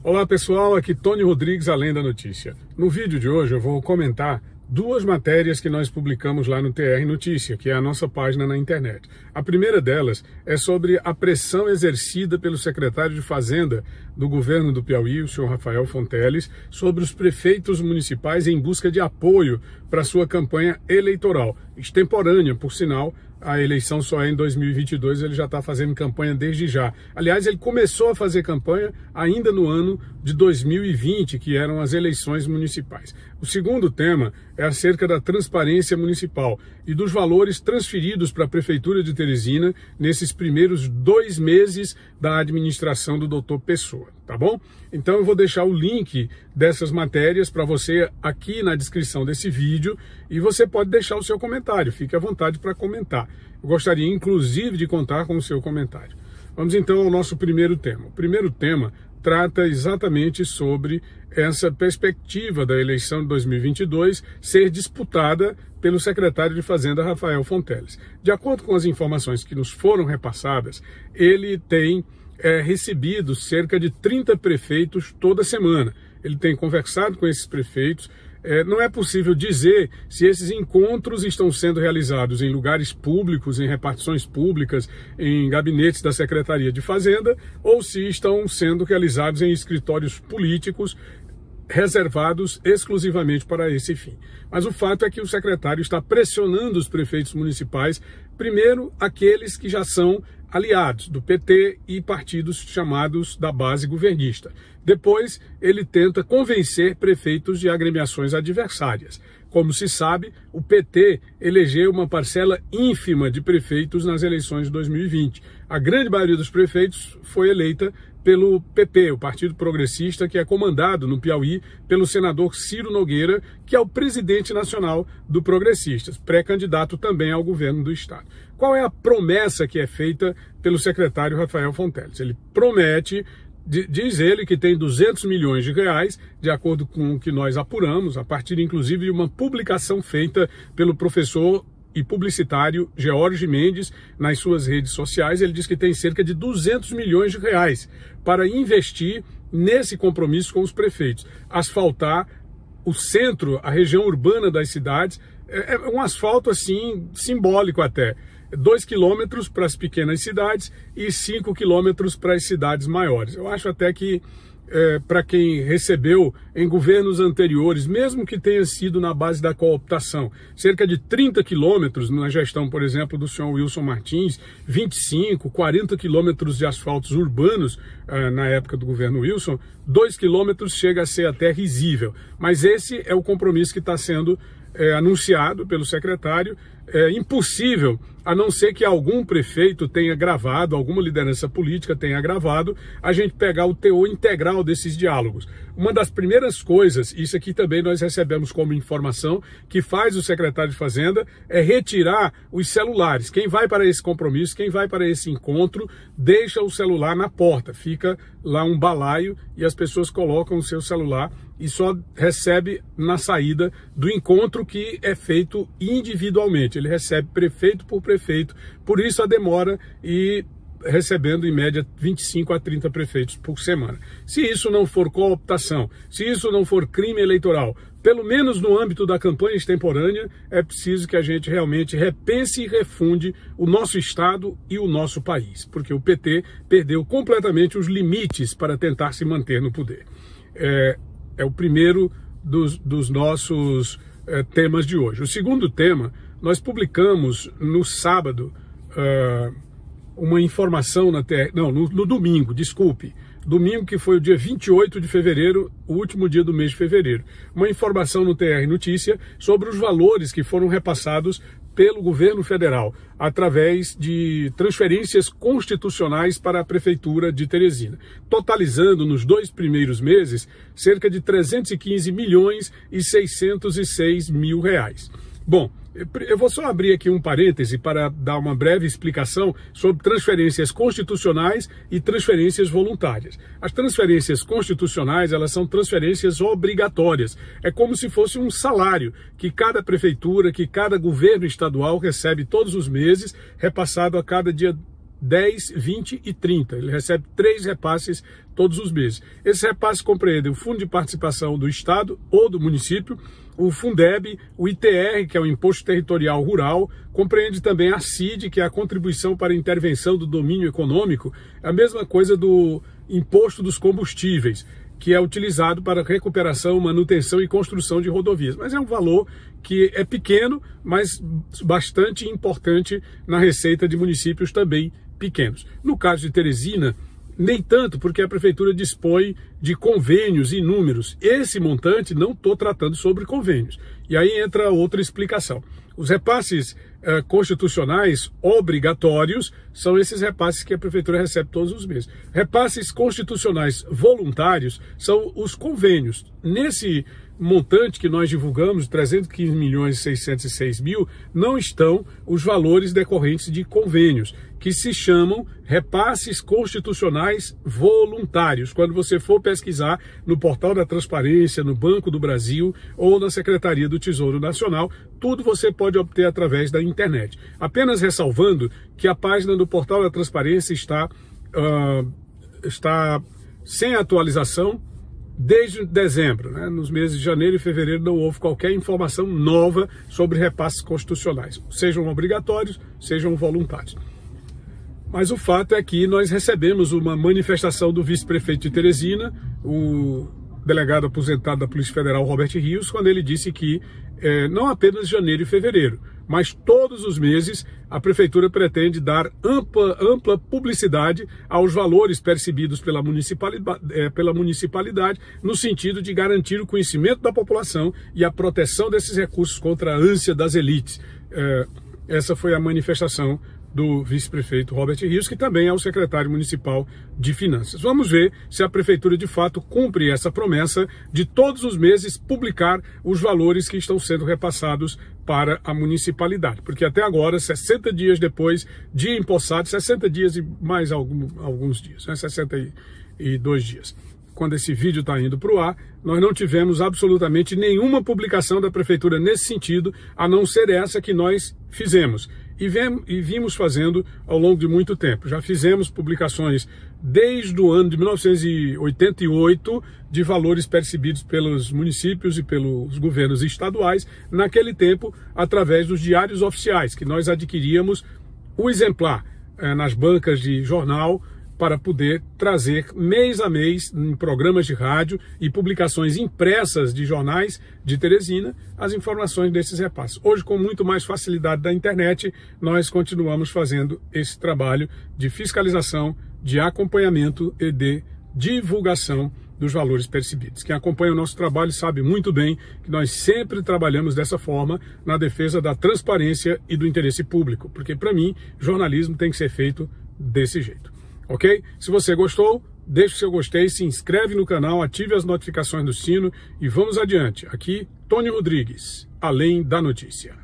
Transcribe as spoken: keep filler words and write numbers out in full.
Olá pessoal, aqui Tony Rodrigues, Além da Notícia. No vídeo de hoje eu vou comentar duas matérias que nós publicamos lá no T R Notícia, que é a nossa página na internet. A primeira delas é sobre a pressão exercida pelo secretário de Fazenda do governo do Piauí, o senhor Rafael Fonteles, sobre os prefeitos municipais em busca de apoio para sua campanha eleitoral, extemporânea, por sinal. A eleição só é em dois mil e vinte e dois, ele já está fazendo campanha desde já. Aliás, ele começou a fazer campanha ainda no ano de dois mil e vinte, que eram as eleições municipais. O segundo tema é acerca da transparência municipal e dos valores transferidos para a Prefeitura de Teresina nesses primeiros dois meses da administração do doutor Pessoa, tá bom? Então eu vou deixar o link dessas matérias para você aqui na descrição desse vídeo e você pode deixar o seu comentário, fique à vontade para comentar. Eu gostaria inclusive de contar com o seu comentário. Vamos então ao nosso primeiro tema. O primeiro tema trata exatamente sobre essa perspectiva da eleição de dois mil e vinte e dois ser disputada pelo secretário de Fazenda, Rafael Fonteles. De acordo com as informações que nos foram repassadas, ele tem é, recebido cerca de trinta prefeitos toda semana. Ele tem conversado com esses prefeitos. É, não é possível dizer se esses encontros estão sendo realizados em lugares públicos, em repartições públicas, em gabinetes da Secretaria de Fazenda, ou se estão sendo realizados em escritórios políticos reservados exclusivamente para esse fim. Mas o fato é que o secretário está pressionando os prefeitos municipais, primeiro aqueles que já são aliados do P T e partidos chamados da base governista. Depois, ele tenta convencer prefeitos de agremiações adversárias. Como se sabe, o P T elegeu uma parcela ínfima de prefeitos nas eleições de dois mil e vinte. A grande maioria dos prefeitos foi eleita pelo P P, o Partido Progressista, que é comandado no Piauí pelo senador Ciro Nogueira, que é o presidente nacional do Progressistas, pré-candidato também ao governo do estado. Qual é a promessa que é feita pelo secretário Rafael Fonteles? Ele promete, diz ele, que tem duzentos milhões de reais, de acordo com o que nós apuramos, a partir inclusive de uma publicação feita pelo professor e publicitário George Mendes nas suas redes sociais. Ele diz que tem cerca de duzentos milhões de reais para investir nesse compromisso com os prefeitos. Asfaltar o centro, a região urbana das cidades, é um asfalto assim simbólico até. Dois quilômetros para as pequenas cidades e cinco quilômetros para as cidades maiores. Eu acho até que É, para quem recebeu em governos anteriores, mesmo que tenha sido na base da cooptação, cerca de trinta quilômetros na gestão, por exemplo, do senhor Wilson Martins, vinte e cinco, quarenta quilômetros de asfaltos urbanos uh, na época do governo Wilson, dois quilômetros chega a ser até risível. Mas esse é o compromisso que está sendo é, anunciado pelo secretário. É impossível, a não ser que algum prefeito tenha gravado, alguma liderança política tenha gravado, a gente pegar o teor integral desses diálogos. Uma das primeiras coisas, isso aqui também nós recebemos como informação, que faz o secretário de Fazenda, é retirar os celulares. Quem vai para esse compromisso, quem vai para esse encontro, deixa o celular na porta. Fica lá um balaio e as pessoas colocam o seu celular e só recebe na saída do encontro, que é feito individualmente. Ele recebe prefeito por prefeito, por isso a demora, e recebendo em média vinte e cinco a trinta prefeitos por semana. Se isso não for cooptação, se isso não for crime eleitoral, pelo menos no âmbito da campanha extemporânea, é preciso que a gente realmente repense e refunde o nosso Estado e o nosso país, porque o P T perdeu completamente os limites para tentar se manter no poder. É, é o primeiro dos, dos nossos é, temas de hoje. O segundo tema, nós publicamos no sábado uh, uma informação na T R, não, no, no domingo, desculpe, domingo que foi o dia vinte e oito de fevereiro, o último dia do mês de fevereiro, uma informação no T R Notícia sobre os valores que foram repassados pelo governo federal através de transferências constitucionais para a Prefeitura de Teresina, totalizando nos dois primeiros meses cerca de trezentos e quinze milhões e seiscentos e seis mil reais. Bom, eu vou só abrir aqui um parêntese para dar uma breve explicação sobre transferências constitucionais e transferências voluntárias. As transferências constitucionais, elas são transferências obrigatórias. É como se fosse um salário que cada prefeitura, que cada governo estadual recebe todos os meses, repassado a cada dia dez, vinte e trinta. Ele recebe três repasses todos os meses. Esses repasses compreendem o Fundo de Participação do Estado ou do município, o Fundeb, o I T R, que é o Imposto Territorial Rural, compreende também a C I D, que é a Contribuição para a Intervenção do Domínio Econômico, é a mesma coisa do Imposto dos Combustíveis, que é utilizado para recuperação, manutenção e construção de rodovias. Mas é um valor que é pequeno, mas bastante importante na receita de municípios também pequenos. No caso de Teresina, nem tanto, porque a prefeitura dispõe de convênios inúmeros. Esse montante não estou tratando sobre convênios. E aí entra outra explicação. Os repasses eh, constitucionais obrigatórios são esses repasses que a prefeitura recebe todos os meses. Repasses constitucionais voluntários são os convênios. Nesse montante que nós divulgamos, trezentos e quinze milhões e seiscentos e seis mil, não estão os valores decorrentes de convênios, que se chamam repasses constitucionais voluntários. Quando você for pesquisar no Portal da Transparência, no Banco do Brasil ou na Secretaria do Tesouro Nacional, tudo você pode obter através da internet. Apenas ressalvando que a página do Portal da Transparência está, uh, está sem atualização desde dezembro, né? Nos meses de janeiro e fevereiro não houve qualquer informação nova sobre repasses constitucionais, sejam obrigatórios, sejam voluntários. Mas o fato é que nós recebemos uma manifestação do vice-prefeito de Teresina, o delegado aposentado da Polícia Federal, Robert Rios, quando ele disse que eh, não apenas janeiro e fevereiro, mas todos os meses a prefeitura pretende dar ampla, ampla publicidade aos valores percebidos pela municipalidade, eh, pela municipalidade, no sentido de garantir o conhecimento da população e a proteção desses recursos contra a ânsia das elites. Eh, essa foi a manifestação do vice-prefeito Robert Rios, que também é o secretário municipal de Finanças. Vamos ver se a prefeitura de fato cumpre essa promessa de todos os meses publicar os valores que estão sendo repassados para a municipalidade, porque até agora, sessenta dias depois de empossado, sessenta dias e mais algum, alguns dias, né? sessenta e dois dias, quando esse vídeo está indo para o ar, nós não tivemos absolutamente nenhuma publicação da prefeitura nesse sentido, a não ser essa que nós fizemos. E, vem, e vimos fazendo ao longo de muito tempo. Já fizemos publicações desde o ano de mil novecentos e oitenta e oito de valores percebidos pelos municípios e pelos governos estaduais, naquele tempo, através dos diários oficiais, que nós adquiríamos o exemplar eh, nas bancas de jornal, para poder trazer mês a mês, em programas de rádio e publicações impressas de jornais de Teresina, as informações desses repasses. Hoje, com muito mais facilidade da internet, nós continuamos fazendo esse trabalho de fiscalização, de acompanhamento e de divulgação dos valores percebidos. Quem acompanha o nosso trabalho sabe muito bem que nós sempre trabalhamos dessa forma na defesa da transparência e do interesse público, porque, para mim, jornalismo tem que ser feito desse jeito. Ok? Se você gostou, deixe o seu gostei, se inscreve no canal, ative as notificações do sino e vamos adiante. Aqui, Tony Rodrigues, Além da Notícia.